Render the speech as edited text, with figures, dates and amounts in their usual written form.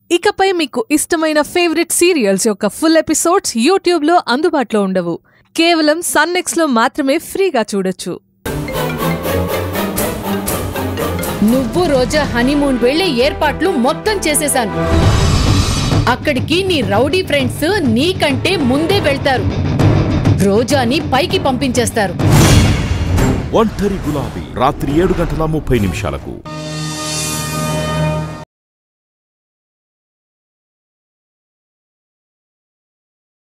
ఇకపై మీకు ఇష్టమైన ఫేవరెట్ సీరియల్స్ యొక్క ఫుల్ ఎపిసోడ్స్ యూట్యూబ్ లో అందుబాటులో ఉండవు. కేవలం సన్ నెక్స్ట్ లో మాత్రమే ఫ్రీగా చూడొచ్చు. నువ్వు రోజా హనీమూన్ వెళ్లే ఏర్పాట్లు మొత్తం చేసేశాను. అక్కడికి నీ రౌడీ ఫ్రెండ్స్ నీకంటే ముందే వెళ్తారు. రోజాని పైకి పంపించేస్తారు. ఒంటరి గులాబీ రాత్రి 7:30 నిమిషాలకు.